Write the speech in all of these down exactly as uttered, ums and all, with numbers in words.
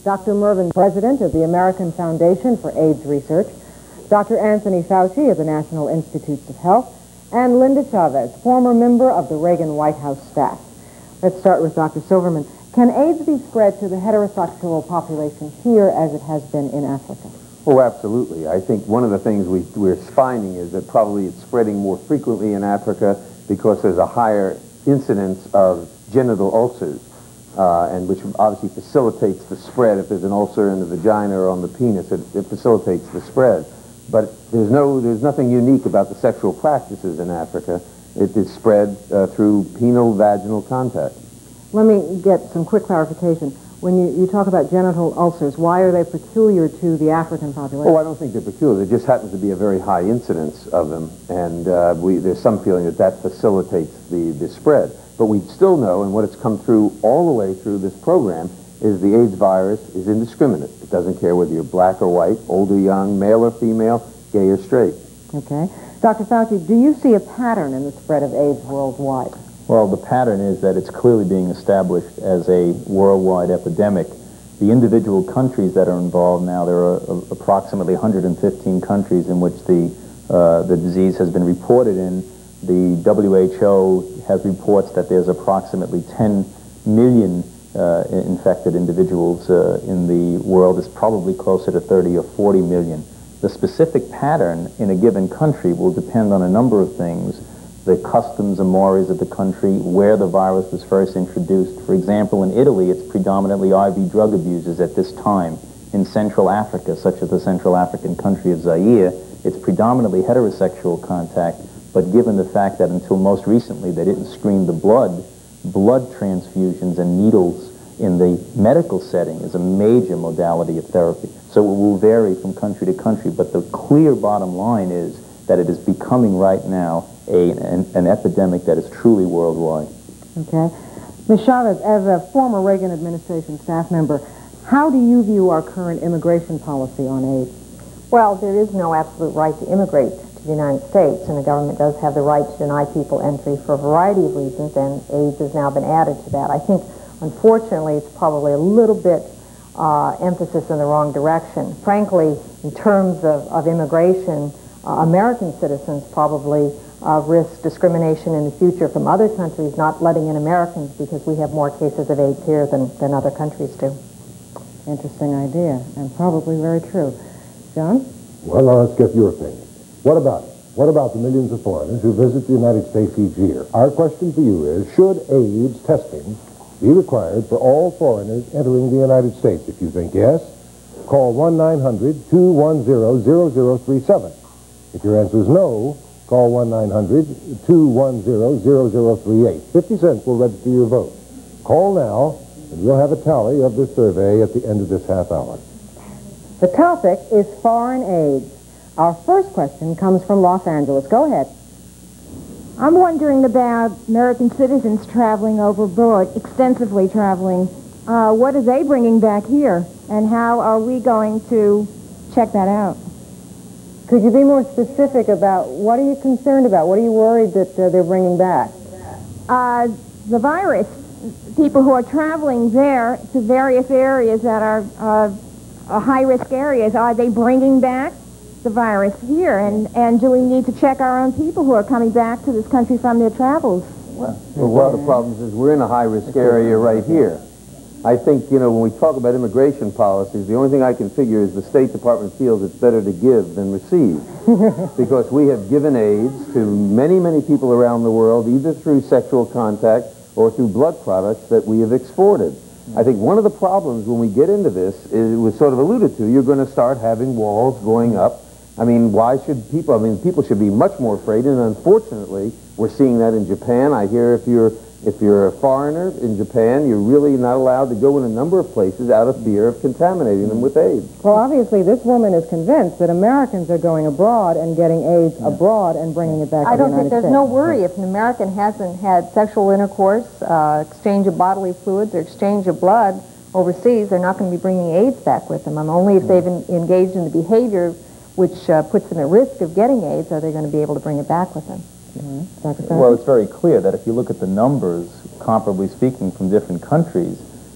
Doctor Mervyn, president of the American Foundation for AIDS Research, Doctor Anthony Fauci of the National Institutes of Health, and Linda Chavez, former member of the Reagan White House staff. Let's start with Doctor Silverman. Can AIDS be spread to the heterosexual population here as it has been in Africa? Oh, absolutely. I think one of the things we, we're finding is that probably it's spreading more frequently in Africa because there's a higher incidence of genital ulcers, uh, and which obviously facilitates the spread. If there's an ulcer in the vagina or on the penis, it, it facilitates the spread. But there's, no, there's nothing unique about the sexual practices in Africa. It is spread uh, through penile-vaginal contact. Let me get some quick clarification. When you, you talk about genital ulcers, why are they peculiar to the African population? Oh, I don't think they're peculiar. There just happens to be a very high incidence of them, and uh, we, there's some feeling that that facilitates the, the spread. But we still know, and what it's come through all the way through this program, is the AIDS virus is indiscriminate. It doesn't care whether you're black or white, old or young, male or female, gay or straight. Okay. Doctor Fauci, do you see a pattern in the spread of AIDS worldwide? Well, the pattern is that it's clearly being established as a worldwide epidemic. The individual countries that are involved now, there are uh, approximately one hundred fifteen countries in which the, uh, the disease has been reported in. The W H O has reports that there's approximately ten million uh, infected individuals uh, in the world. It's probably closer to thirty or forty million. The specific pattern in a given country will depend on a number of things: the customs and mores of the country, where the virus was first introduced. For example, in Italy, it's predominantly I V drug abusers at this time. In Central Africa, such as the Central African country of Zaire, it's predominantly heterosexual contact, but given the fact that until most recently they didn't screen the blood, blood transfusions and needles in the medical setting is a major modality of therapy. So it will vary from country to country, but the clear bottom line is that it is becoming right now a, an, an epidemic that is truly worldwide. Okay. Miz Chavez, as a former Reagan administration staff member, how do you view our current immigration policy on AIDS? Well, there is no absolute right to immigrate to the United States, and the government does have the right to deny people entry for a variety of reasons, and AIDS has now been added to that. I think, unfortunately, it's probably a little bit uh, emphasis in the wrong direction. Frankly, in terms of, of immigration, Uh, American citizens probably uh, risk discrimination in the future from other countries not letting in Americans because we have more cases of AIDS here than, than other countries do. Interesting idea, and probably very true. John? Well, now let's get your opinion. What about it? What about the millions of foreigners who visit the United States each year? Our question for you is, should AIDS testing be required for all foreigners entering the United States? If you think yes, call one nine hundred, two one zero, zero zero three seven. If your answer is no, call one nine hundred, two one zero, zero zero three eight. fifty cents will register your vote. Call now, and we'll have a tally of this survey at the end of this half hour. The topic is foreign AIDS. Our first question comes from Los Angeles. Go ahead. I'm wondering about American citizens traveling overboard, extensively traveling. Uh, what are they bringing back here, and how are we going to check that out? Could you be more specific about what are you concerned about? What are you worried that uh, they're bringing back? Uh, the virus. People who are traveling there to various areas that are uh, high-risk areas, are they bringing back the virus here? And, and do we need to check our own people who are coming back to this country from their travels? Well, one of the problems is we're in a high-risk area right here. I think, you know, when we talk about immigration policies, the only thing I can figure is the State Department feels it's better to give than receive. Because we have given AIDS to many, many people around the world, either through sexual contact or through blood products that we have exported. I think one of the problems when we get into this, is, it was sort of alluded to, you're going to start having walls going up. I mean, why should people, I mean, people should be much more afraid, and unfortunately, we're seeing that in Japan. I hear if you're If you're a foreigner in Japan, you're really not allowed to go in a number of places out of fear of contaminating them with AIDS. Well, obviously, this woman is convinced that Americans are going abroad and getting AIDS yeah. abroad and bringing it back I to the United States. don't think there's no worry. If an American hasn't had sexual intercourse, uh, exchange of bodily fluids, or exchange of blood overseas, they're not going to be bringing AIDS back with them. And only if they've in, engaged in the behavior which uh, puts them at risk of getting AIDS are they going to be able to bring it back with them. Well, it's very clear that if you look at the numbers, comparably speaking, from different countries,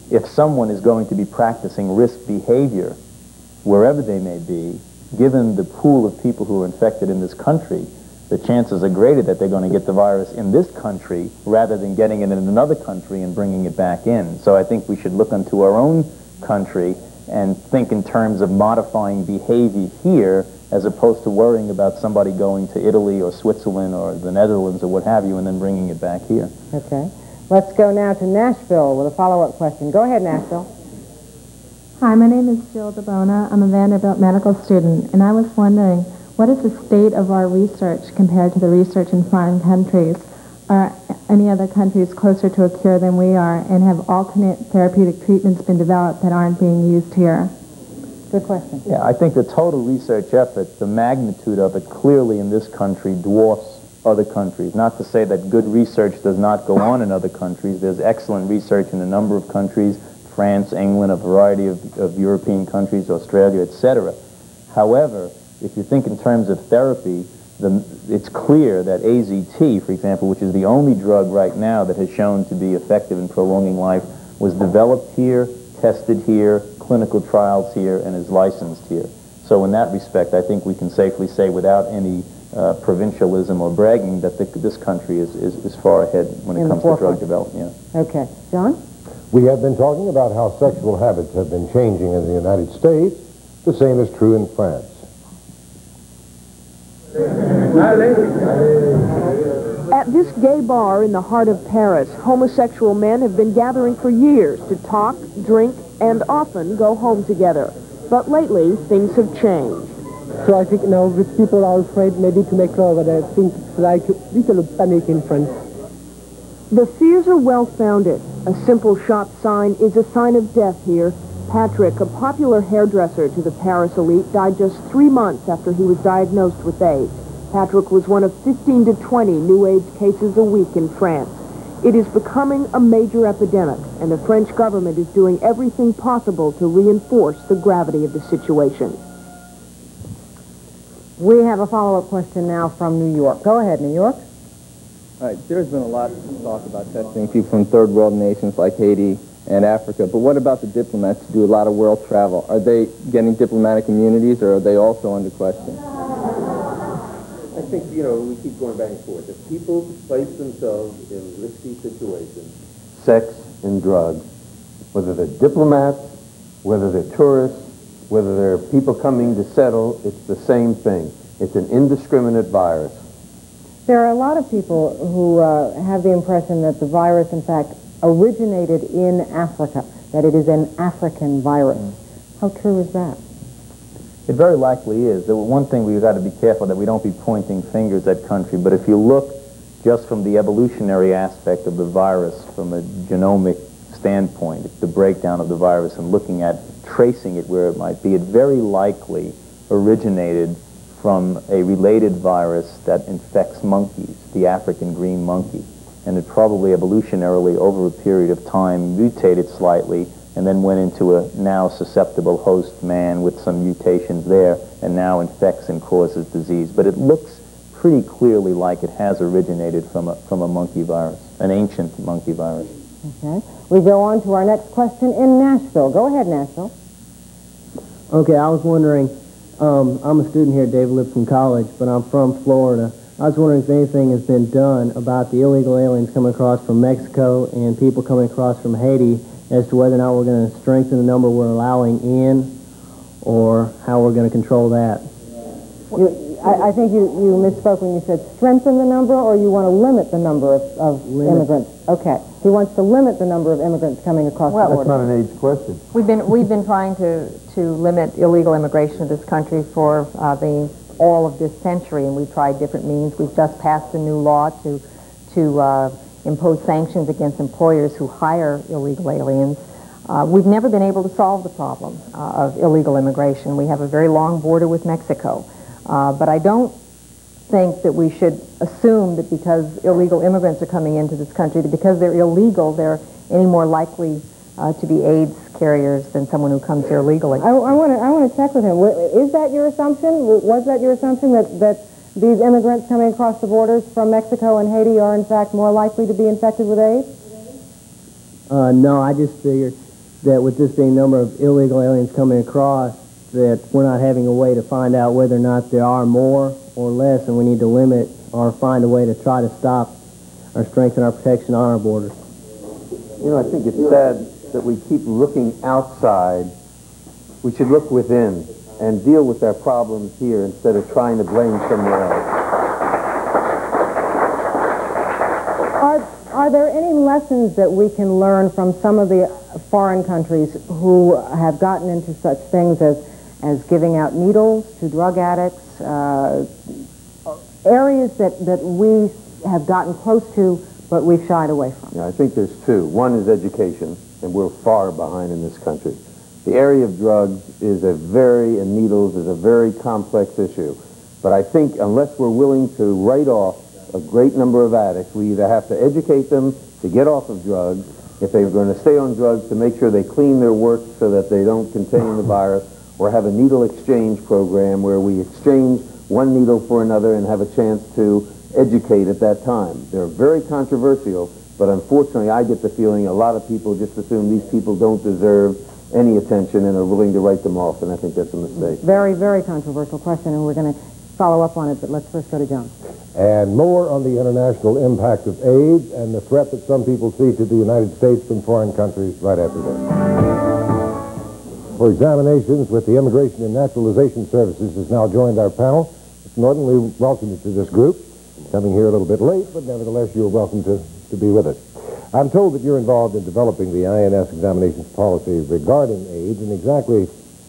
if someone is going to be practicing risk behavior, wherever they may be, given the pool of people who are infected in this country, the chances are greater that they're going to get the virus in this country rather than getting it in another country and bringing it back in. So I think we should look into our own country and think in terms of modifying behavior here as opposed to worrying about somebody going to Italy or Switzerland or the Netherlands or what have you and then bringing it back here. Okay. Let's go now to Nashville with a follow-up question. Go ahead, Nashville. Hi, my name is Jill DeBona. I'm a Vanderbilt medical student, and I was wondering, what is the state of our research compared to the research in foreign countries? Are any other countries closer to a cure than we are, and have alternate therapeutic treatments been developed that aren't being used here? Good question. Yeah, I think the total research effort, the magnitude of it clearly in this country dwarfs other countries. Not to say that good research does not go on in other countries. There's excellent research in a number of countries, France, England, a variety of, of European countries, Australia, et cetera. However, if you think in terms of therapy, the, it's clear that A Z T, for example, which is the only drug right now that has shown to be effective in prolonging life, was developed here, tested here, clinical trials here, and is licensed here. So in that respect, I think we can safely say without any uh, provincialism or bragging that the, this country is, is, is far ahead when it In comes to drug development. Yeah. Okay. John? We have been talking about how sexual habits have been changing in the United States. The same is true in France. At this gay bar in the heart of Paris, homosexual men have been gathering for years to talk, drink, and often go home together. But lately, things have changed. So I think now if people are afraid maybe to make love, and I think it's like a little panic in France. The fears are well-founded. A simple shop sign is a sign of death here. Patrick, a popular hairdresser to the Paris elite, died just three months after he was diagnosed with AIDS. Patrick was one of fifteen to twenty new AIDS cases a week in France. It is becoming a major epidemic, and the French government is doing everything possible to reinforce the gravity of the situation. We have a follow-up question now from New York. Go ahead, New York. All right, there's been a lot of talk about testing people from third world nations like Haiti and Africa, but what about the diplomats who do a lot of world travel? Are they getting diplomatic immunities, or are they also under question? I think, you know, we keep going back and forth. If people place themselves in risky situations, sex and drugs, whether they're diplomats, whether they're tourists, whether they're people coming to settle, it's the same thing. It's an indiscriminate virus. There are a lot of people who uh, have the impression that the virus, in fact, originated in Africa, that it is an African virus. Mm. How true is that? It very likely is. The one thing we've got to be careful that we don't be pointing fingers at country, but if you look just from the evolutionary aspect of the virus, from a genomic standpoint, the breakdown of the virus, and looking at tracing it where it might be, it very likely originated from a related virus that infects monkeys, the African green monkey. And it probably evolutionarily, over a period of time, mutated slightly and then went into a now susceptible host man with some mutations there and now infects and causes disease. But it looks pretty clearly like it has originated from a, from a monkey virus, an ancient monkey virus. Okay. We go on to our next question in Nashville. Go ahead, Nashville. Okay, I was wondering, um, I'm a student here at David Lipscomb College, but I'm from Florida. I was wondering if anything has been done about the illegal aliens coming across from Mexico and people coming across from Haiti as to whether or not we're going to strengthen the number we're allowing in or how we're going to control that. You, I, I think you, you misspoke when you said strengthen the number, or you want to limit the number of, of immigrants. Okay. He wants to limit the number of immigrants coming across Well, the border. That's not an AIDS question. We've been we've been trying to to limit illegal immigration to this country for uh, the all of this century, and we've tried different means. We've just passed a new law to to uh, impose sanctions against employers who hire illegal aliens. Uh, we've never been able to solve the problem uh, of illegal immigration. We have a very long border with Mexico, uh, but I don't think that we should assume that because illegal immigrants are coming into this country, that because they're illegal, they're any more likely uh, to be AIDS carriers than someone who comes here legally. I, I want to I want to check with him. Is that your assumption? Was that your assumption that, that these immigrants coming across the borders from Mexico and Haiti are in fact more likely to be infected with AIDS? Uh, no, I just figured that with this being the number of illegal aliens coming across, that we're not having a way to find out whether or not there are more or less, and we need to limit or find a way to try to stop or strengthen our protection on our borders. You know, I think it's sad that we keep looking outside. We should look within and deal with our problems here instead of trying to blame somewhere else. Are, are there any lessons that we can learn from some of the foreign countries who have gotten into such things as, as giving out needles to drug addicts, uh, areas that, that we have gotten close to but we've shied away from? Yeah, I think there's two. One is education, and we're far behind in this country. The area of drugs is a very, and needles is a very complex issue. But I think unless we're willing to write off a great number of addicts, we either have to educate them to get off of drugs, if they're going to stay on drugs, to make sure they clean their work so that they don't contain the virus, or have a needle exchange program where we exchange one needle for another and have a chance to educate at that time. They're very controversial, but unfortunately I get the feeling a lot of people just assume these people don't deserve any attention and are willing to write them off, and I think that's a mistake. Very, very controversial question, and we're going to follow up on it, but let's first go to John. And more on the international impact of AIDS and the threat that some people see to the United States from foreign countries right after this. For examinations with the Immigration and Naturalization Services has now joined our panel. Mister Norton, we welcome you to this group. Coming here a little bit late, but nevertheless you're welcome to, to be with us. I'm told that you're involved in developing the I N S examinations policy regarding AIDS, and exactly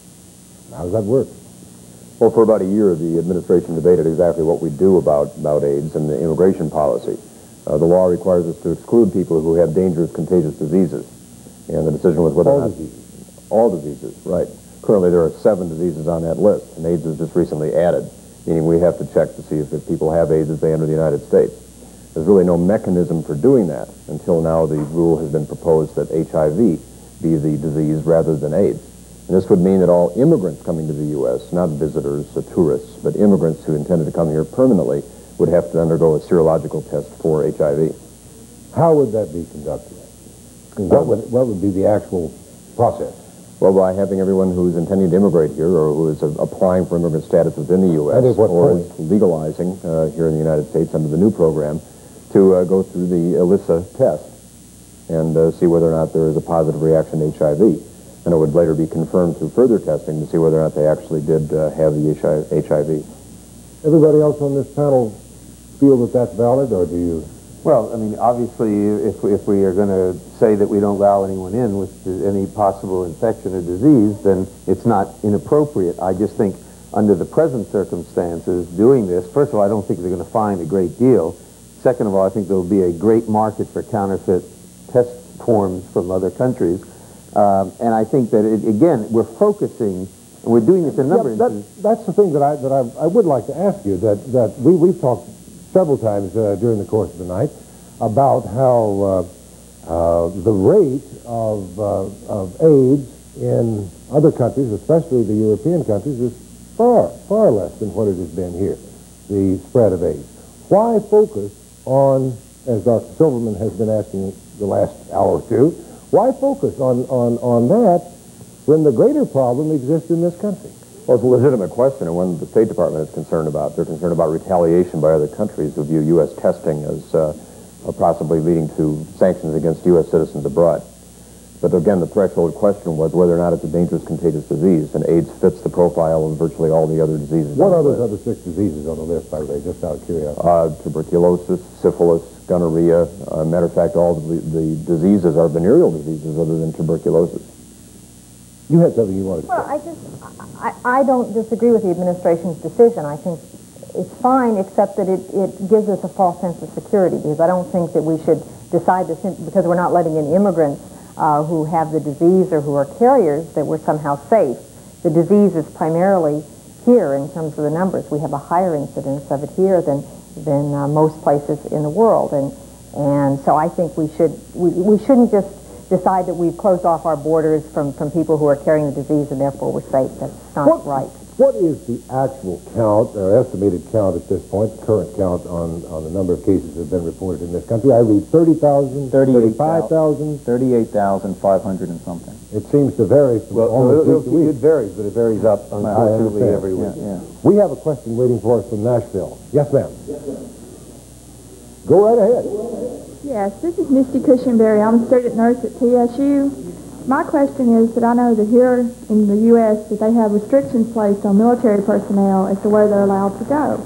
how does that work? Well, for about a year, the administration debated exactly what we do about, about AIDS and the immigration policy. Uh, the law requires us to exclude people who have dangerous, contagious diseases. And the decision was whether all or not... diseases. All diseases, right. Currently, there are seven diseases on that list, and AIDS was just recently added, meaning we have to check to see if, if people have AIDS as they enter the United States. There's really no mechanism for doing that until now the rule has been proposed that H I V be the disease rather than AIDS. And this would mean that all immigrants coming to the U S, not visitors, uh, tourists, but immigrants who intended to come here permanently would have to undergo a serological test for H I V. How would that be conducted? What would, what would be the actual process? Well, by having everyone who's intending to immigrate here or who is uh, applying for immigrant status within the U S or is legalizing uh, here in the United States under the new program to uh, go through the ELISA test and uh, see whether or not there is a positive reaction to H I V. And it would later be confirmed through further testing to see whether or not they actually did uh, have the H I V. Everybody else on this panel feel that that's valid, or do you? Well, I mean, obviously, if, if we are going to say that we don't allow anyone in with any possible infection or disease, then it's not inappropriate. I just think under the present circumstances, doing this, first of all, I don't think they're going to find a great deal. Second of all, I think there will be a great market for counterfeit test forms from other countries. Um, and I think that, it, again, we're focusing, and we're doing this in a number yeah, of that, instances. That's the thing that I, that I, I would like to ask you, that, that we, we've talked several times uh, during the course of the night about how uh, uh, the rate of, uh, of AIDS in other countries, especially the European countries, is far, far less than what it has been here, the spread of AIDS. Why focus on, as Doctor Silverman has been asking the last hour or two, why focus on, on, on that when the greater problem exists in this country? Well, it's a legitimate question, and one the State Department is concerned about. They're concerned about retaliation by other countries who view U S testing as uh, possibly leading to sanctions against U S citizens abroad. But again, the threshold question was whether or not it's a dangerous, contagious disease, and AIDS fits the profile of virtually all the other diseases. What are those other six diseases on the list, by the way, just out of curiosity? Uh, tuberculosis, syphilis, gonorrhea. Uh, matter of fact, all the, the diseases are venereal diseases other than tuberculosis. You had something you wanted to well, say. I just, I, I don't disagree with the administration's decision. I think it's fine, except that it, it gives us a false sense of security, because I don't think that we should decide to, because we're not letting in immigrants uh, who have the disease or who are carriers, that we're somehow safe. The disease is primarily here in terms of the numbers. We have a higher incidence of it here than, than uh, most places in the world. And, and so I think we, should, we, we shouldn't just decide that we've closed off our borders from, from people who are carrying the disease and therefore we're safe. That's not what, right. What is the actual count, or estimated count at this point, the current count on, on the number of cases that have been reported in this country? I read thirty thousand, thirty-five thousand. thirty-eight thousand five hundred and something. It seems to vary from Well, almost it, week to week. it varies, but it varies up, unfortunately, understand. every week. Yeah, yeah. We have a question waiting for us from Nashville. Yes, ma'am. Go right ahead. Yes, this is Misty Cushionberry. I'm a student nurse at T S U. My question is that I know that here in the U S that they have restrictions placed on military personnel as to where they're allowed to go.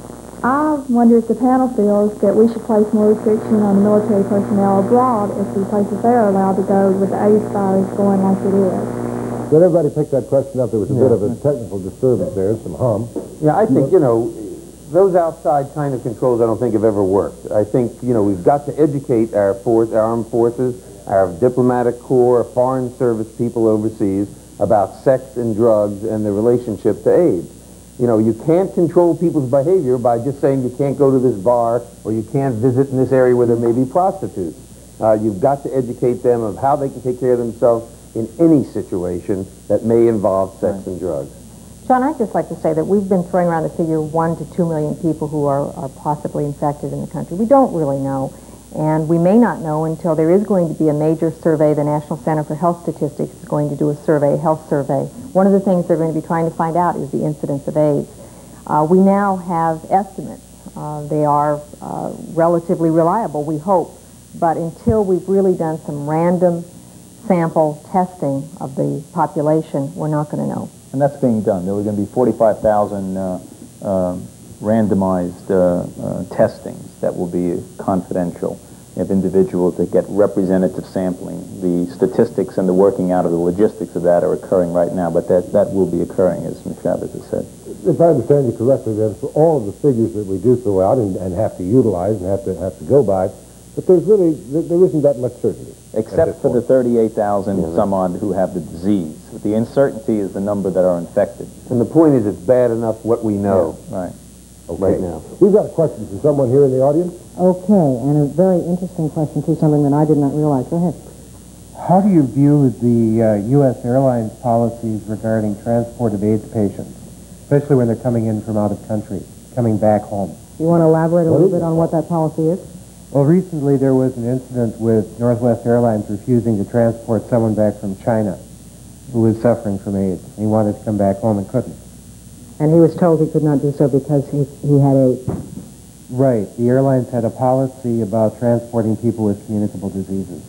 I wonder if the panel feels that we should place more restriction on the military personnel abroad as to the places they're allowed to go with the AIDS virus going like it is. Did everybody pick that question up? There was a bit of a technical disturbance there, some hum. Yeah, I think, you know, those outside kind of controls I don't think have ever worked. I think, you know, we've got to educate our force, our armed forces, our diplomatic corps, foreign service people overseas about sex and drugs and the relationship to AIDS. You know, you can't control people's behavior by just saying you can't go to this bar or you can't visit in this area where there may be prostitutes. Uh, you've got to educate them of how they can take care of themselves in any situation that may involve sex right. and drugs. John, I'd just like to say that we've been throwing around the figure one to two million people who are, are possibly infected in the country. We don't really know. And we may not know until there is going to be a major survey. The National Center for Health Statistics is going to do a survey, a health survey. One of the things they're going to be trying to find out is the incidence of AIDS. Uh, we now have estimates. Uh, they are uh, relatively reliable, we hope. But until we've really done some random sample testing of the population, we're not going to know. And that's being done. There were going to be forty-five thousand uh, uh, randomized uh, uh, testings that will be confidential of individuals that get representative sampling. The statistics and the working out of the logistics of that are occurring right now, but that, that will be occurring, as Miz Chavez has said. If I understand you correctly, then for all of the figures that we do throw out and, and have to utilize and have to have to go by, but there's really, there isn't that much certainty. Except for the thirty-eight thousand yeah, some odd who have the disease. The uncertainty is the number that are infected. And the point is it's bad enough what we know. Yeah, right. Okay. Right now. We've got a question from someone here in the audience. Okay, and a very interesting question, too, something that I did not realize. Go ahead. How do you view the uh, U S airlines policies regarding transport of AIDS patients, especially when they're coming in from out of country, coming back home? You want to elaborate a little bit on what that policy is? Well, recently there was an incident with Northwest Airlines refusing to transport someone back from China who was suffering from AIDS. He wanted to come back home and couldn't. And he was told he could not do so because he, he had AIDS. Right. The airlines had a policy about transporting people with communicable diseases.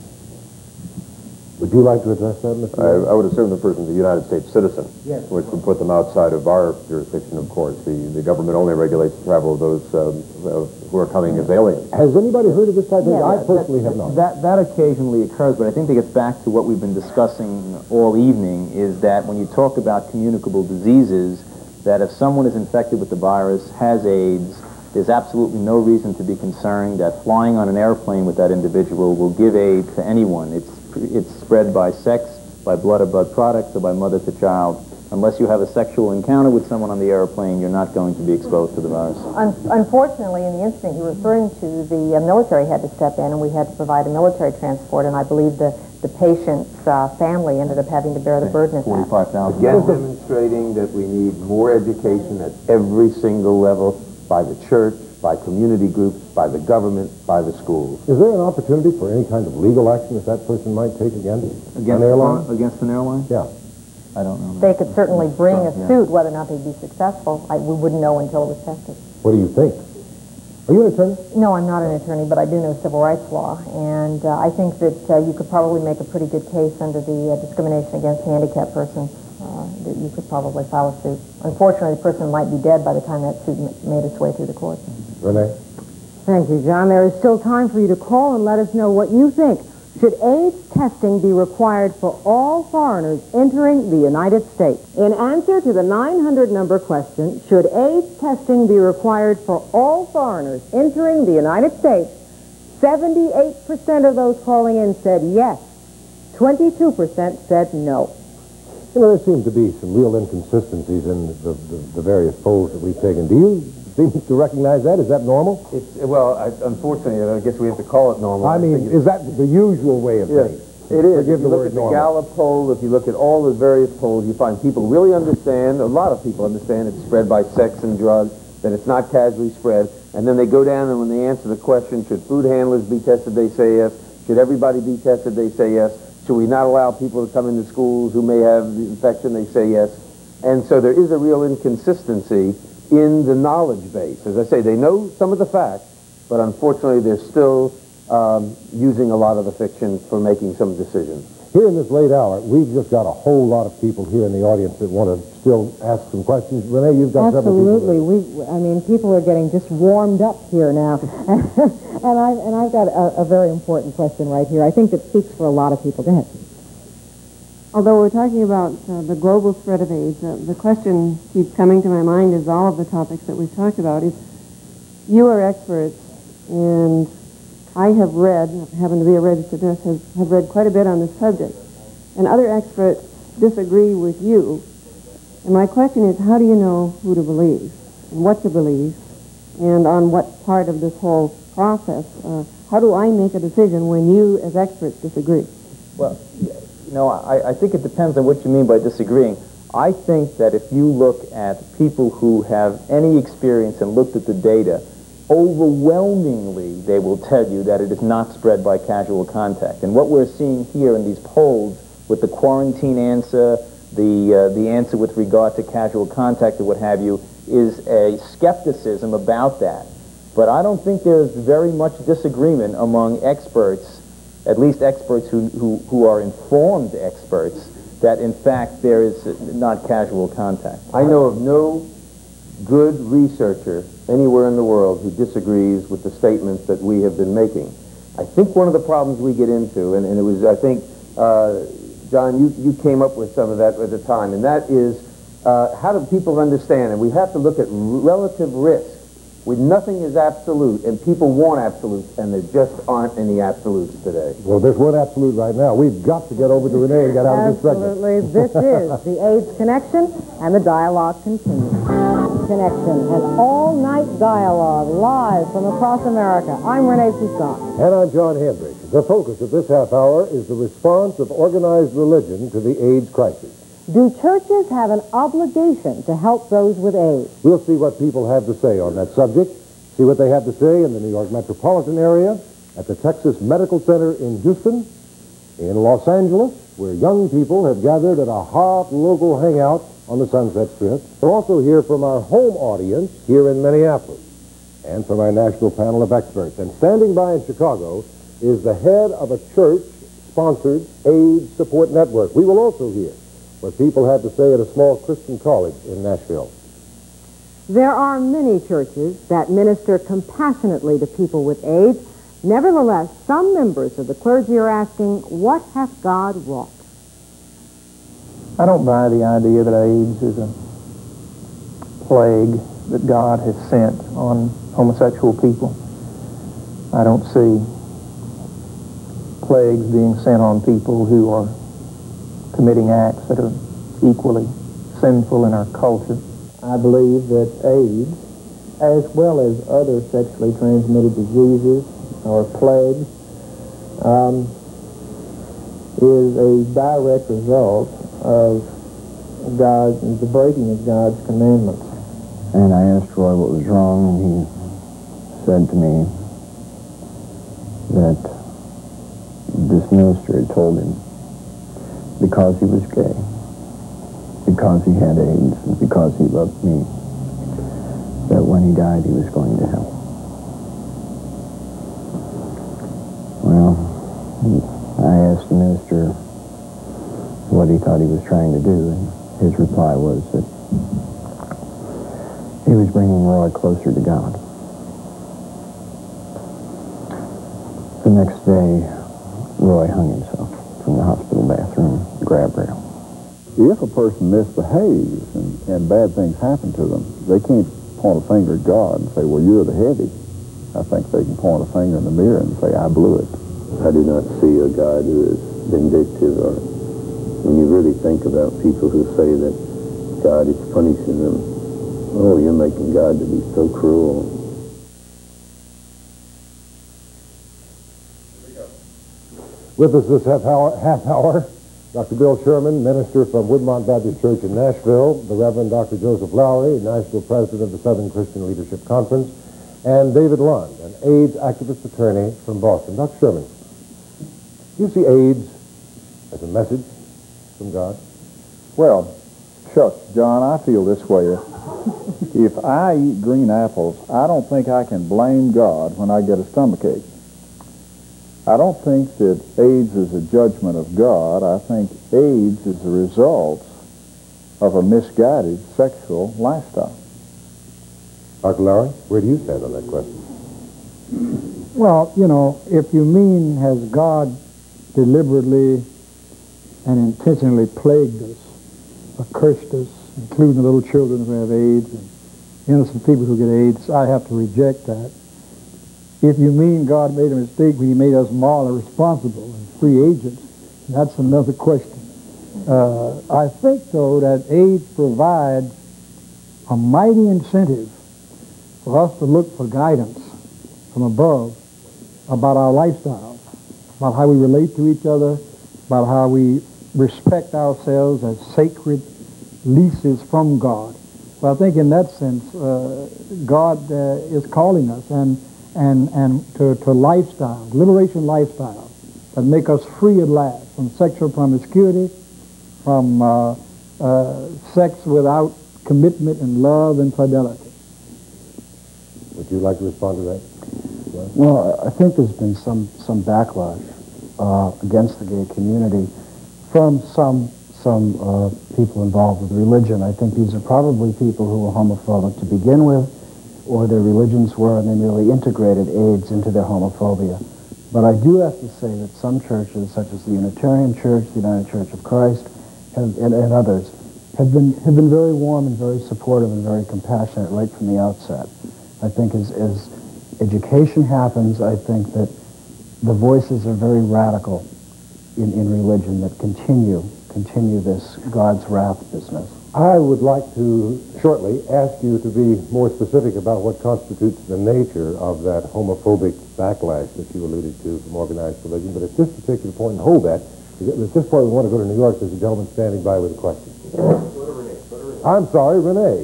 Would you like to address that, Mister I, I would assume the person's a United States citizen, yes. which would put them outside of our jurisdiction, of course. The, the government only regulates the travel of those um, uh, who are coming as aliens. Has anybody heard of this type of thing? Yeah, I personally that, have not. That, that occasionally occurs, but I think it gets back to what we've been discussing all evening, is that when you talk about communicable diseases, that if someone is infected with the virus, has AIDS, there's absolutely no reason to be concerned that flying on an airplane with that individual will give AIDS to anyone. It's, it's spread by sex, by blood or blood products, or by mother to child. Unless you have a sexual encounter with someone on the airplane, you're not going to be exposed to the virus. Un unfortunately, in the incident you're referring to, the uh, military had to step in, and we had to provide a military transport, and I believe the, the patient's uh, family ended up having to bear the burden of that. forty-five thousand. Again, demonstrating that we need more education at every single level, by the church, by community groups, by the government, by the schools. Is there an opportunity for any kind of legal action that that person might take against Against an airline? Against an airline? Yeah. I don't know. They could certainly bring a Yeah. suit. Whether or not they'd be successful, I, we wouldn't know until it was tested. What do you think? Are you an attorney? No, I'm not an attorney, but I do know civil rights law, and uh, I think that uh, you could probably make a pretty good case under the uh, discrimination against handicapped persons. Uh, that you could probably file a suit. Unfortunately, the person might be dead by the time that suit made its way through the courts. Renee? Thank you, John. There is still time for you to call and let us know what you think. Should AIDS testing be required for all foreigners entering the United States? In answer to the nine hundred number question, should AIDS testing be required for all foreigners entering the United States, seventy-eight percent of those calling in said yes. twenty-two percent said no. You know, there seem to be some real inconsistencies in the, the, the various polls that we've taken. Do you seem to recognize that? Is that normal? It's, well, I, unfortunately, I guess we have to call it normal. I mean, I is that the usual way of yes. things? It is. Forgive If you the look word at the normal. Gallup poll, if you look at all the various polls, you find people really understand, a lot of people understand it's spread by sex and drugs, that it's not casually spread, and then they go down and when they answer the question, should food handlers be tested, they say yes. Should everybody be tested, they say yes. Should we not allow people to come into schools who may have the infection, they say yes. And so there is a real inconsistency in the knowledge base. As I say, they know some of the facts, but unfortunately they're still um, using a lot of the fiction for making some decisions. Here in this late hour, we've just got a whole lot of people here in the audience that want to still ask some questions. Renee, you've got Absolutely. several people. We, I mean, people are getting just warmed up here now. and, I, and I've got a, a very important question right here. I think that speaks for a lot of people. Go ahead. Although we're talking about uh, the global spread of AIDS, uh, the question keeps coming to my mind as all of the topics that we've talked about is, you are experts, and I have read, I happen to be a registered nurse, have, have read quite a bit on this subject, and other experts disagree with you. And my question is, how do you know who to believe, and what to believe, and on what part of this whole process? Uh, how do I make a decision when you, as experts, disagree? Well, you know, I, I think it depends on what you mean by disagreeing. I think that if you look at people who have any experience and looked at the data, overwhelmingly they will tell you that it is not spread by casual contact. And what we're seeing here in these polls with the quarantine answer, the, uh, the answer with regard to casual contact and what have you, is a skepticism about that. But I don't think there's very much disagreement among experts, at least experts who, who, who are informed experts, that in fact there is not casual contact. I know of no good researcher anywhere in the world who disagrees with the statements that we have been making. I think one of the problems we get into, and, and it was, I think, uh, John, you, you came up with some of that at the time, and that is uh, how do people understand, and we have to look at relative risk. With nothing is absolute, and people want absolutes, and there just aren't any absolutes today. Well, there's one absolute right now. We've got to get over to Renee and get out of this segment. Absolutely. This is the AIDS Connection, and the dialogue continues. Connection, an all-night dialogue live from across America. I'm Renee Toussaint. And I'm John Hendricks. The focus of this half hour is the response of organized religion to the AIDS crisis. Do churches have an obligation to help those with AIDS? We'll see what people have to say on that subject, see what they have to say in the New York metropolitan area, at the Texas Medical Center in Houston, in Los Angeles, where young people have gathered at a hot local hangout on the Sunset Strip. We'll also hear from our home audience here in Minneapolis, and from our national panel of experts. And standing by in Chicago is the head of a church-sponsored AIDS support network. We will also hear what people have to say at a small Christian college in Nashville. There are many churches that minister compassionately to people with AIDS. Nevertheless, some members of the clergy are asking, what hath God wrought? I don't buy the idea that AIDS is a plague that God has sent on homosexual people. I don't see plagues being sent on people who are committing acts that are equally sinful in our culture. I believe that AIDS, as well as other sexually transmitted diseases or plagues, um, is a direct result of God, the breaking of God's commandments. And I asked Roy what was wrong, and he said to me that this minister had told him because he was gay, because he had AIDS, and because he loved me, that when he died he was going to hell. Well, I asked the minister what he thought he was trying to do, and his reply was that he was bringing Roy closer to God. The next day, Roy hung himself from the hospital bathroom grab rail. If a person misbehaves and, and bad things happen to them, they can't point a finger at God and say, well, you're the heavy. I think they can point a finger in the mirror and say, I blew it. I do not see a God who is vindictive, or when you really think about people who say that God is punishing them, oh, you're making God to be so cruel. With us this half hour, half hour, Doctor Bill Sherman, minister from Woodmont Baptist Church in Nashville, the Reverend Doctor Joseph Lowry, national president of the Southern Christian Leadership Conference, and David Lund, an AIDS activist attorney from Boston. Doctor Sherman, do you see AIDS as a message from God? Well, Chuck, John, I feel this way. If I eat green apples, I don't think I can blame God when I get a stomachache. I don't think that AIDS is a judgment of God. I think AIDS is the result of a misguided sexual lifestyle. Doctor Lowry, where do you stand on that question? Well, you know, if you mean has God deliberately and intentionally plagued us, accursed us, including the little children who have AIDS and innocent people who get AIDS, I have to reject that. If you mean God made a mistake when he made us morally responsible and free agents, that's another question. Uh, I think, though, that AIDS provides a mighty incentive for us to look for guidance from above about our lifestyles, about how we relate to each other, about how we respect ourselves as sacred leases from God. So I think in that sense, uh, God uh, is calling us and and and to, to lifestyles, liberation lifestyles that make us free at last from sexual promiscuity, from uh, uh, sex without commitment and love and fidelity. Would you like to respond to that? Well, I think there's been some, some backlash uh, against the gay community from some, some uh, people involved with religion. I think these are probably people who were homophobic to begin with, or their religions were, and they merely integrated AIDS into their homophobia. But I do have to say that some churches, such as the Unitarian Church, the United Church of Christ, have, and, and others, have been, have been very warm and very supportive and very compassionate right from the outset. I think as, as education happens, I think that the voices are very radical in, in religion that continue, continue this God's wrath business. I would like to shortly ask you to be more specific about what constitutes the nature of that homophobic backlash that you alluded to from organized religion. But at this particular point, and hold that, at this point we want to go to New York. There's a gentleman standing by with a question. I'm sorry, Renee.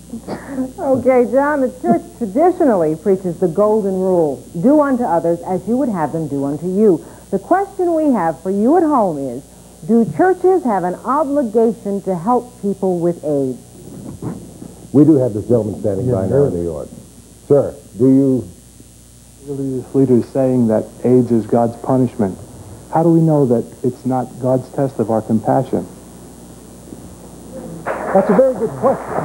Okay, John, the church traditionally preaches the golden rule. Do unto others as you would have them do unto you. The question we have for you at home is, do churches have an obligation to help people with AIDS? We do have this gentleman standing by now in New York. Sir, do you... Religious leaders saying that AIDS is God's punishment. How do we know that it's not God's test of our compassion? That's a very good question.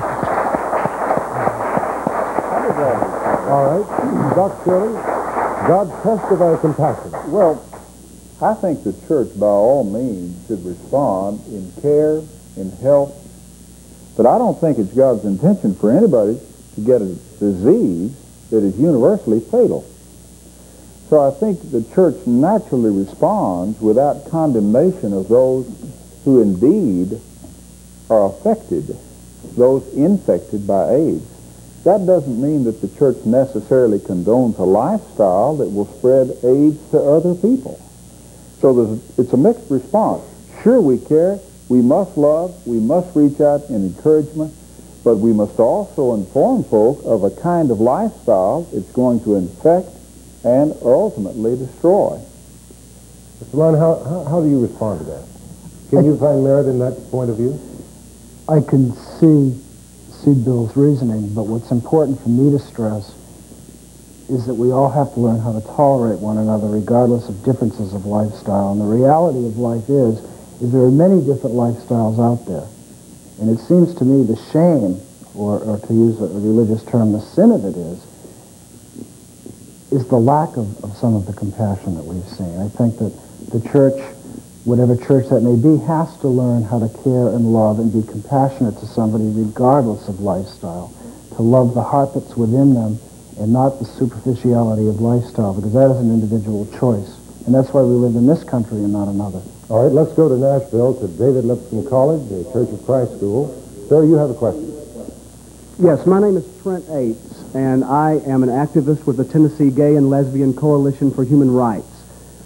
All right. Doctor Shirley, God's test of our compassion. Well, I think the church, by all means, should respond in care, in help. But I don't think it's God's intention for anybody to get a disease that is universally fatal. So I think the church naturally responds without condemnation of those who indeed are affected, those infected by AIDS. That doesn't mean that the church necessarily condones a lifestyle that will spread AIDS to other people. So there's, it's a mixed response. Sure, we care, we must love, we must reach out in encouragement, but we must also inform folk of a kind of lifestyle it's going to infect and ultimately destroy. Mister Lund, how, how, how do you respond to that? Can you find merit in that point of view? I can see, see Bill's reasoning, but what's important for me to stress is that we all have to learn how to tolerate one another regardless of differences of lifestyle. And the reality of life is, is there are many different lifestyles out there. And it seems to me the shame, or, or to use a, a religious term, the sin of it is, is the lack of, of some of the compassion that we've seen. I think that the church, whatever church that may be, has to learn how to care and love and be compassionate to somebody regardless of lifestyle, to love the heart that's within them and not the superficiality of lifestyle, because that is an individual choice. And that's why we live in this country and not another. All right, let's go to Nashville to David Lipscomb College, the Church of Christ School. Sir, you have a question. Yes, my name is Trent Ates, and I am an activist with the Tennessee Gay and Lesbian Coalition for Human Rights.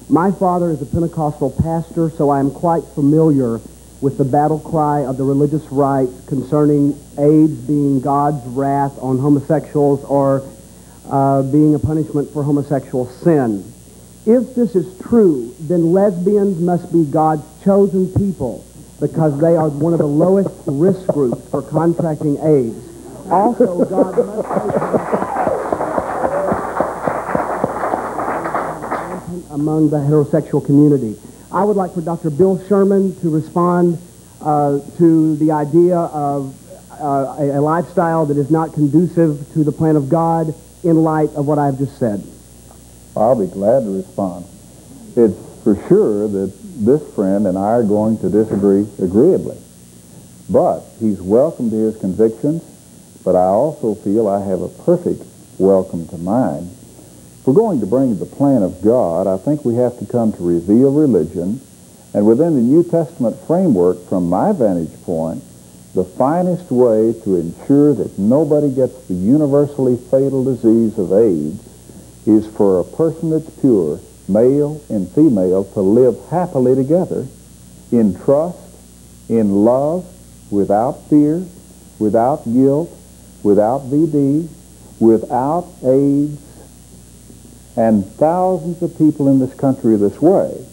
My father is a Pentecostal pastor, so I am quite familiar with the battle cry of the religious right concerning AIDS being God's wrath on homosexuals or uh, being a punishment for homosexual sin. If this is true, then lesbians must be God's chosen people because they are one of the lowest risk groups for contracting AIDS. Also, God must take among the heterosexual community. I would like for Doctor Bill Sherman to respond uh, to the idea of uh, a, a lifestyle that is not conducive to the plan of God in light of what I've just said. I'll be glad to respond. It's for sure that this friend and I are going to disagree agreeably. But he's welcome to his convictions, but I also feel I have a perfect welcome to mine. If we're going to bring the plan of God, I think we have to come to reveal religion, and within the New Testament framework, from my vantage point, the finest way to ensure that nobody gets the universally fatal disease of AIDS is for a person that's pure, male and female, to live happily together in trust, in love, without fear, without guilt, without V D, without AIDS, and thousands of people in this country are this way.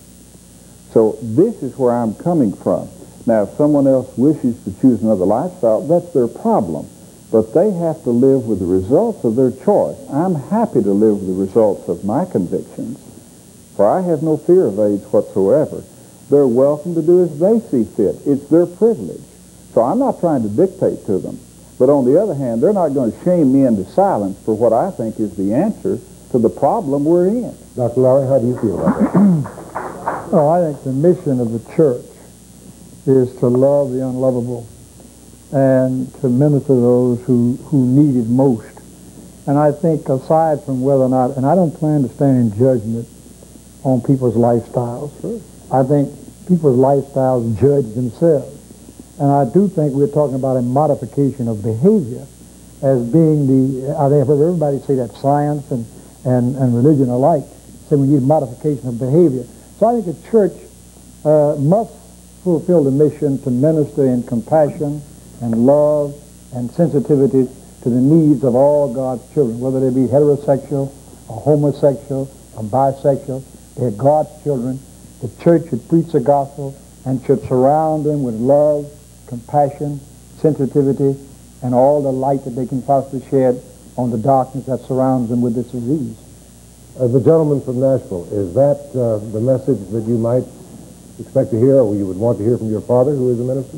So this is where I'm coming from. Now, if someone else wishes to choose another lifestyle, that's their problem. But they have to live with the results of their choice. I'm happy to live with the results of my convictions, for I have no fear of AIDS whatsoever. They're welcome to do as they see fit. It's their privilege. So I'm not trying to dictate to them. But on the other hand, they're not going to shame me into silence for what I think is the answer to the problem we're in. Doctor Lowry, how do you feel about that? Well, I think the mission of the church is to love the unlovable and to minister to those who, who need it most. And I think aside from whether or not, and I don't plan to stand in judgment on people's lifestyles. Sure. I think people's lifestyles judge themselves. And I do think we're talking about a modification of behavior as being the, I think I've heard everybody say that science and, and, and religion alike say we need modification of behavior. So I think the church uh, must fulfill the mission to minister in compassion and love and sensitivity to the needs of all God's children, whether they be heterosexual or homosexual or bisexual. They're God's children. The church should preach the gospel and should surround them with love, compassion, sensitivity, and all the light that they can possibly shed on the darkness that surrounds them with this disease. Uh, the gentleman from Nashville, is that uh, the message that you might expect to hear, or you would want to hear from your father, who is a minister?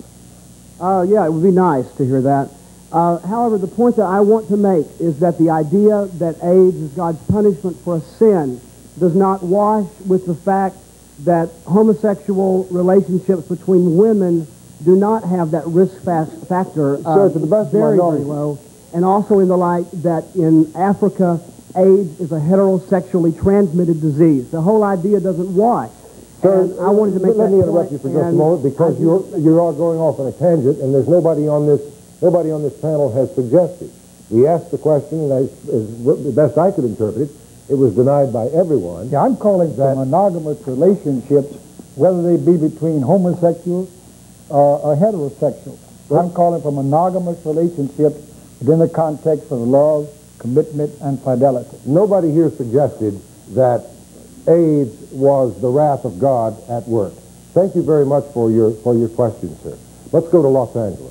Uh, yeah, it would be nice to hear that. Uh, however, the point that I want to make is that the idea that AIDS is God's punishment for a sin does not wash with the fact that homosexual relationships between women do not have that risk factor. Uh, Sir, to the best very, of my knowledge, very low. And also in the light that in Africa, AIDS is a heterosexually transmitted disease. The whole idea doesn't wash. Sir, and I wanted to make let that me interrupt point, you for just a and moment, because I you're, think- you are going off on a tangent, and there's nobody on this nobody on this panel has suggested. We asked the question, and I, as the best I could interpret it, it was denied by everyone. Yeah, I'm calling for monogamous relationships, whether they be between homosexuals or, or heterosexuals. I'm calling for monogamous relationships within the context of love, commitment, and fidelity. Nobody here suggested that AIDS was the wrath of God at work. Thank you very much for your for your question, sir. Let's go to Los Angeles.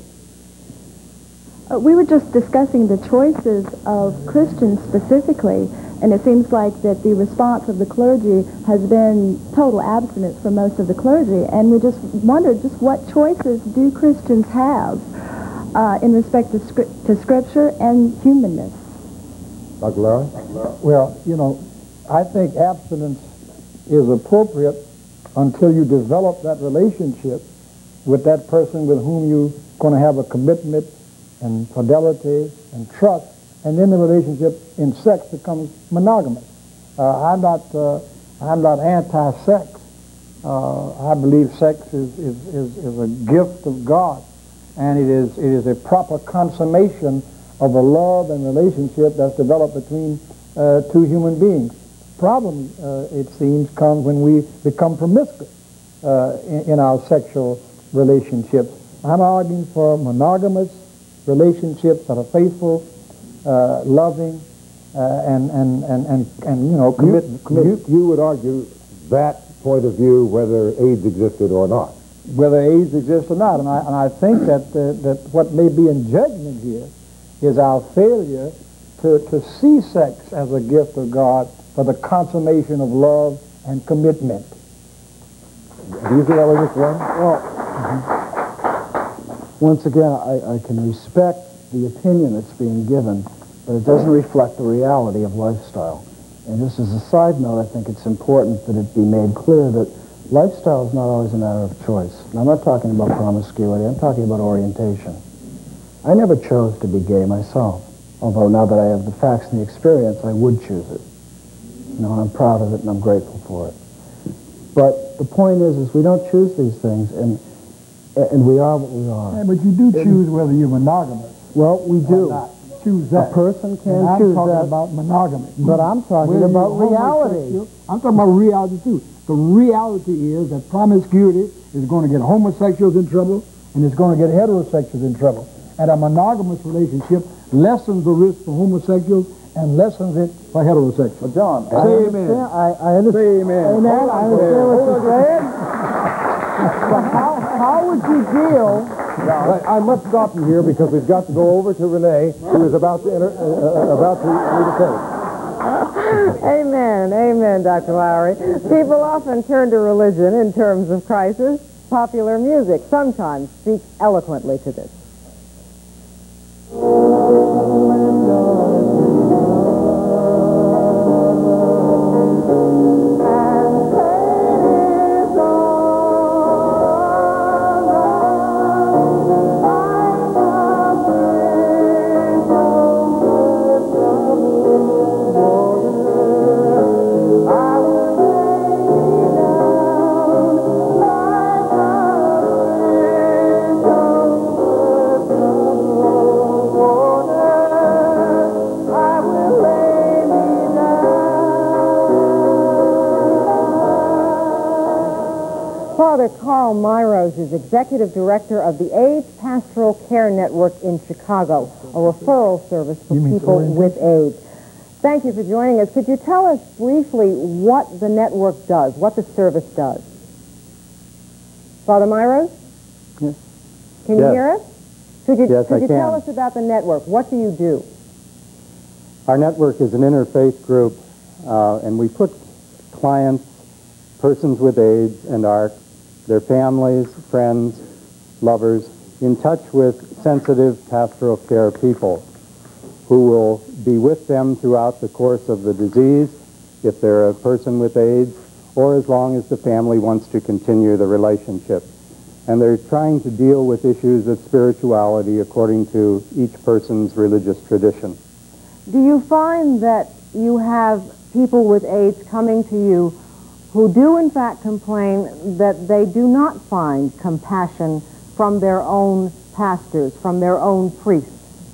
Uh, we were just discussing the choices of Christians specifically, and it seems like that the response of the clergy has been total abstinence for most of the clergy, and we just wondered just what choices do Christians have uh, in respect to, scri- to Scripture and humanness. Doctor Larry? Well, you know, I think abstinence is appropriate until you develop that relationship with that person with whom you're going to have a commitment and fidelity and trust, and then the relationship in sex becomes monogamous. Uh, I'm not, uh, I'm not anti-sex. Uh, I believe sex is, is, is, is a gift of God, and it is, it is a proper consummation of a love and relationship that's developed between uh, two human beings. problem, uh, it seems, comes when we become promiscuous uh, in, in our sexual relationships. I'm arguing for monogamous relationships that are faithful, uh, loving, uh, and, and, and, and, and, you know, commit. You, commit. you, you would argue that point of view whether AIDS existed or not. Whether AIDS exists or not. And I, and I think that, uh, that what may be in judgment here is our failure to, to see sex as a gift of God for the consummation of love and commitment. Do you think that was just one? Well, mm-hmm. once again, I, I can respect the opinion that's being given, but it doesn't reflect the reality of lifestyle. And just as a side note, I think it's important that it be made clear that lifestyle is not always a matter of choice. And I'm not talking about promiscuity, I'm talking about orientation. I never chose to be gay myself, although now that I have the facts and the experience, I would choose it. You know, and I'm proud of it and I'm grateful for it. But the point is, is we don't choose these things, and and we are what we are. Yeah, but you do choose whether you're monogamous. Well, we do. Not. Choose that. A person can and I'm choose talking that. about monogamy. But I'm talking Whether about you're reality. homosexual- I'm talking about reality too. The reality is that promiscuity is going to get homosexuals in trouble, and it's going to get heterosexuals in trouble. And a monogamous relationship lessens the risk for homosexuals and lessens it for heterosexuals. Well, John, say I amen. understand, I, I understand. Say amen. Amen. I understand what you're saying. But how, how would you deal? I, I must stop you here because we've got to go over to Renee, who is about to enter, uh, about to read a case. Amen, amen, Doctor Lowry. People often turn to religion in terms of crisis. Popular music sometimes speaks eloquently to this. Father Carl Myros is Executive Director of the AIDS Pastoral Care Network in Chicago, a referral service for people with AIDS. Thank you for joining us. Could you tell us briefly what the network does, what the service does? Father Myros? Yes. Can you Yes. hear us? Could you, Yes, could I you can. tell us about the network? What do you do? Our network is an interfaith group, uh, and we put clients, persons with AIDS and A R C, their families, friends, lovers, in touch with sensitive pastoral care people who will be with them throughout the course of the disease, if they're a person with AIDS, or as long as the family wants to continue the relationship. And they're trying to deal with issues of spirituality according to each person's religious tradition. Do you find that you have people with AIDS coming to you who do in fact complain that they do not find compassion from their own pastors, from their own priests?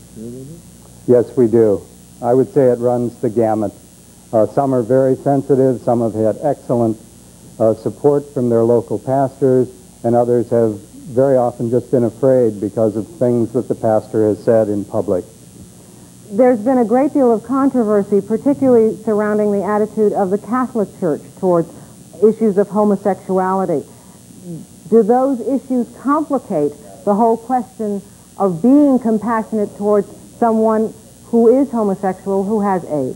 Yes, we do. I would say it runs the gamut. Uh, some are very sensitive, some have had excellent uh, support from their local pastors, and others have very often just been afraid because of things that the pastor has said in public. There's been a great deal of controversy, particularly surrounding the attitude of the Catholic Church towards issues of homosexuality. Do those issues complicate the whole question of being compassionate towards someone who is homosexual, who has AIDS?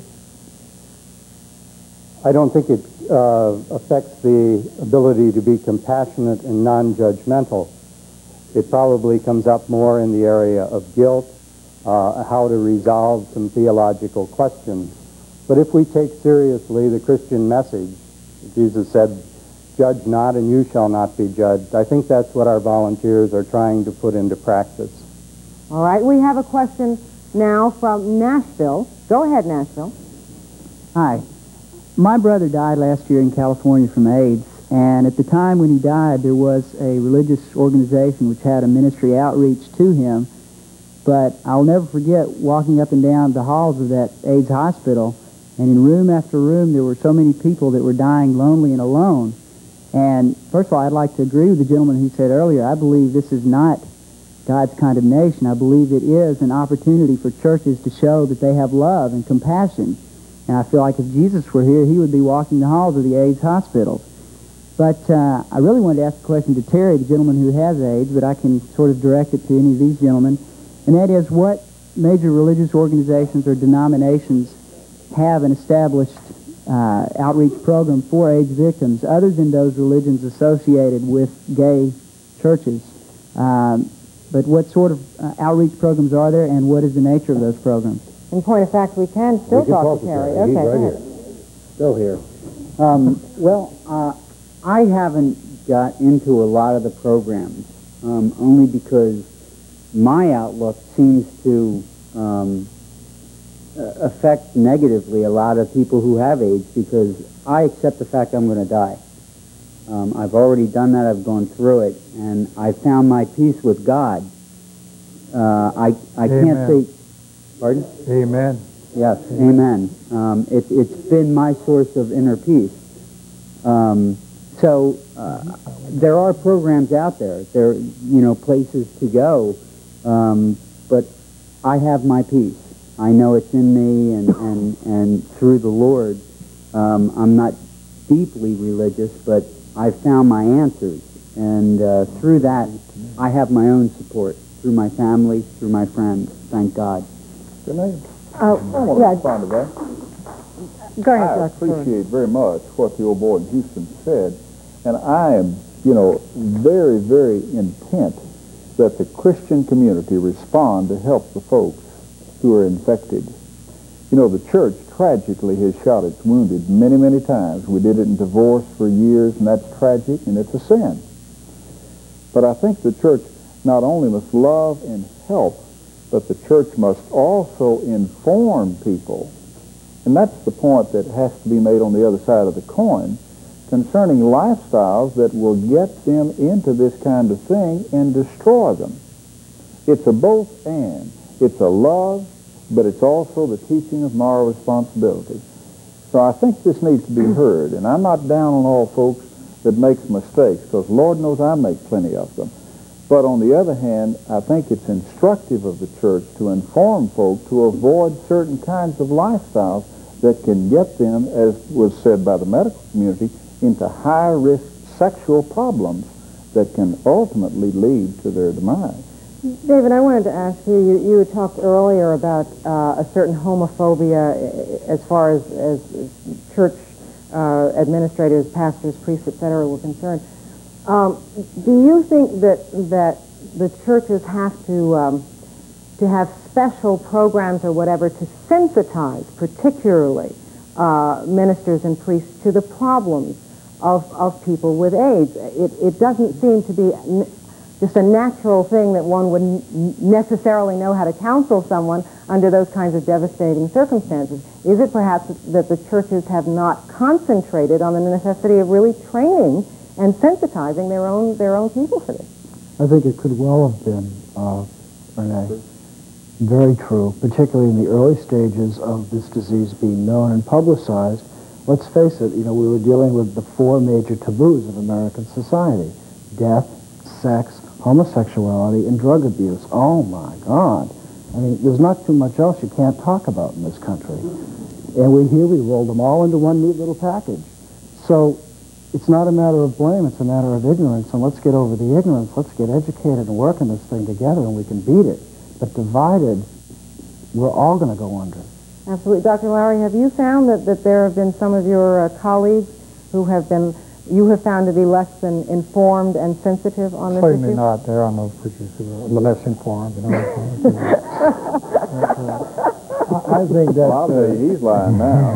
I don't think it uh, affects the ability to be compassionate and non-judgmental. It probably comes up more in the area of guilt, uh, how to resolve some theological questions. But if we take seriously the Christian message, Jesus said, "Judge not and you shall not be judged." I think that's what our volunteers are trying to put into practice. All right, we have a question now from Nashville. Go ahead, Nashville. Hi. My brother died last year in California from AIDS, and at the time when he died, there was a religious organization which had a ministry outreach to him, but I'll never forget walking up and down the halls of that AIDS hospital And in room after room, there were so many people that were dying lonely and alone. And first of all, I'd like to agree with the gentleman who said earlier, I believe this is not God's condemnation. I believe it is an opportunity for churches to show that they have love and compassion. And I feel like if Jesus were here, he would be walking the halls of the AIDS hospitals. But uh, I really wanted to ask a question to Terry, the gentleman who has AIDS, but I can sort of direct it to any of these gentlemen. And that is, what major religious organizations or denominations have an established uh, outreach program for AIDS victims other than those religions associated with gay churches? Um, but what sort of uh, outreach programs are there, and what is the nature of those programs? In point of fact, we can still We can talk, talk to to Terry. Terry. He's Okay, right go here. ahead. Still here. Um, well, uh, I haven't got into a lot of the programs, um, only because my outlook seems to um, affect negatively a lot of people who have AIDS, because I accept the fact I'm going to die. Um, I've already done that. I've gone through it, and I found my peace with God. Uh, I I Amen. can't say. Pardon? Amen. Yes, amen. Um, it, it's been my source of inner peace. Um, so uh, there are programs out there. There are, you know, places to go, um, but I have my peace. I know it's in me, and, and, and through the Lord. Um, I'm not deeply religious, but I've found my answers, and uh, through that, I have my own support, through my family, through my friends, thank God. Good name. Uh, I want to yeah. respond to that. Go ahead, I Doctor appreciate very much what the old boy in Houston said, and I am, you know, very, very intent that the Christian community respond to help the folks who are infected. You know, the church tragically has shot its wounded many, many times. We did it in divorce for years, and that's tragic, and it's a sin. But I think the church not only must love and help, but the church must also inform people. And that's the point that has to be made on the other side of the coin, concerning lifestyles that will get them into this kind of thing and destroy them. It's a both and. It's a love, but it's also the teaching of moral responsibility. So I think this needs to be heard, and I'm not down on all folks that makes mistakes, because Lord knows I make plenty of them. But on the other hand, I think it's instructive of the church to inform folk to avoid certain kinds of lifestyles that can get them, as was said by the medical community, into high-risk sexual problems that can ultimately lead to their demise. David, I wanted to ask you, you, you had talked earlier about uh, a certain homophobia as far as, as church uh, administrators, pastors, priests, et cetera, were concerned. Um, do you think that that the churches have to um, to have special programs or whatever to sensitize, particularly uh, ministers and priests, to the problems of of people with AIDS? It it doesn't seem to be n just a natural thing that one would n necessarily know how to counsel someone under those kinds of devastating circumstances. Is it perhaps that the churches have not concentrated on the necessity of really training and sensitizing their own their own people for this? I think it could well have been, uh, Renee. Very true, particularly in the early stages of this disease being known and publicized. Let's face it, you know, we were dealing with the four major taboos of American society: death, sex, homosexuality, and drug abuse. Oh my God. I mean, there's not too much else you can't talk about in this country. And we here we rolled them all into one neat little package. So it's not a matter of blame, it's a matter of ignorance, and let's get over the ignorance. Let's get educated and work on this thing together, and we can beat it. But divided, we're all going to go under. Absolutely. Doctor Lowry, have you found that, that there have been some of your uh, colleagues who have been, you have found to be less than informed and sensitive on this Certainly issue? not. There are no preachers who are less informed. You know, I, I think that... I'll tell you, he's lying now.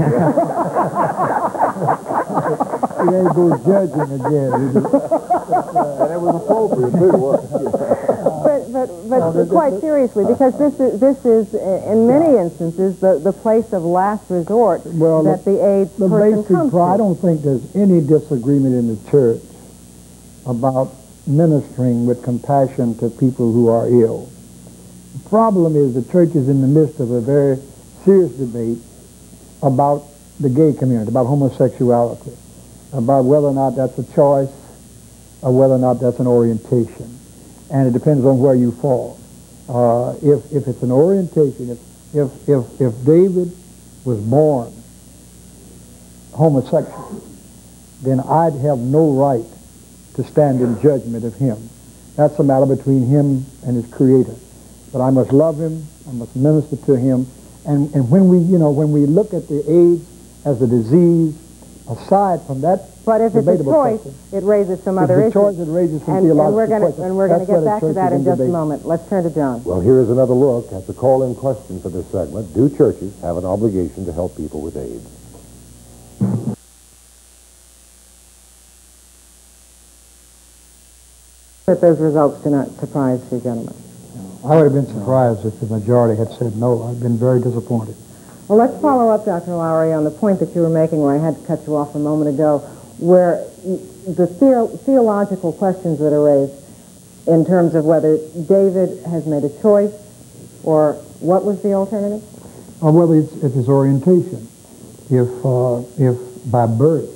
He ain't go judging again. And it was appropriate, too, wasn't it? But, but, but quite seriously, because this is, this is, in many instances, the, the place of last resort well, that the AIDS the person basic comes pro- to. I don't think there's any disagreement in the church about ministering with compassion to people who are ill. The problem is the church is in the midst of a very serious debate about the gay community, about homosexuality, about whether or not that's a choice or whether or not that's an orientation. And it depends on where you fall. Uh, if, if it's an orientation, if, if, if, if David was born homosexual, then I'd have no right to stand in judgment of him. That's a matter between him and his Creator. But I must love him, I must minister to him, and, and when we, you know, when we look at the AIDS as a disease, aside from that But if it's a choice, question, it raises some if other it's issues. a choice, it raises some and, theological and we're gonna, questions. And we're going to That's get where the back to church that is in just a debate. moment. Let's turn to John. Well, here is another look at the call-in question for this segment. Do churches have an obligation to help people with AIDS? That those results do not surprise you, gentlemen. I would have been surprised if the majority had said no. I've been very disappointed. Well, let's follow up, Doctor Lowry, on the point that you were making where I had to cut you off a moment ago, where the theo theological questions that are raised in terms of whether David has made a choice or what was the alternative? Or whether it's, if it's orientation. If, uh, if by birth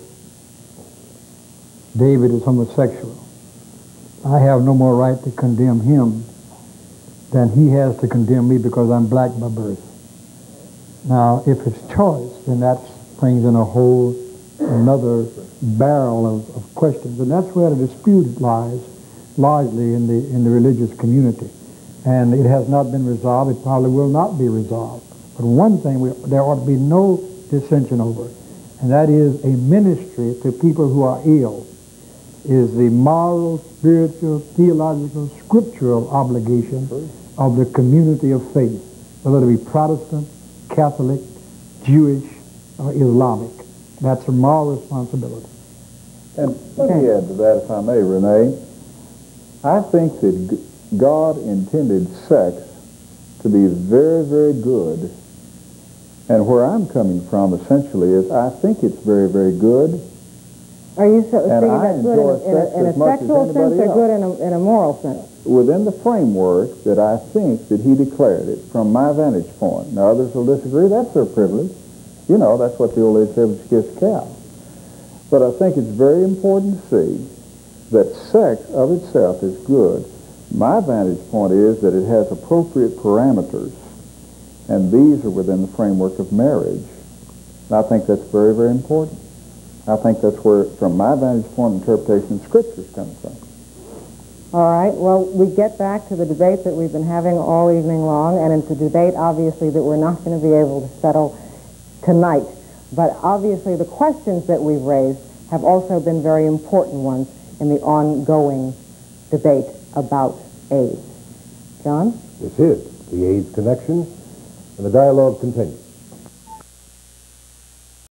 David is homosexual, I have no more right to condemn him than he has to condemn me because I'm black by birth. Now, if it's choice, then that brings in a whole another barrel of, of questions, and that's where the dispute lies, largely in the in the religious community. And it has not been resolved. It probably will not be resolved. But one thing we, there ought to be no dissension over, and that is a ministry to people who are ill, is the moral, spiritual, theological, scriptural obligation of the community of faith, whether it be Protestant, Catholic, Jewish, or Islamic. That's a moral responsibility. And let me add to that, if I may, Renee. I think that God intended sex to be very, very good. And where I'm coming from, essentially, is I think it's very, very good. Are you so, And saying I that's good enjoy in, in sex a, in a as much as sexual sense anybody or else. good in a, in a moral sense? Within the framework that I think that he declared it from my vantage point. Now, others will disagree. That's their privilege. You know, that's what the old age said, which gives cow. But I think it's very important to see that sex of itself is good. My vantage point is that it has appropriate parameters, and these are within the framework of marriage. And I think that's very, very important. I think that's where, from my vantage point, interpretation of Scripture is coming from. All right. Well, we get back to the debate that we've been having all evening long, and it's a debate, obviously, that we're not going to be able to settle tonight. But obviously, the questions that we've raised have also been very important ones in the ongoing debate about AIDS. John? This is the AIDS Connection, and the dialogue continues.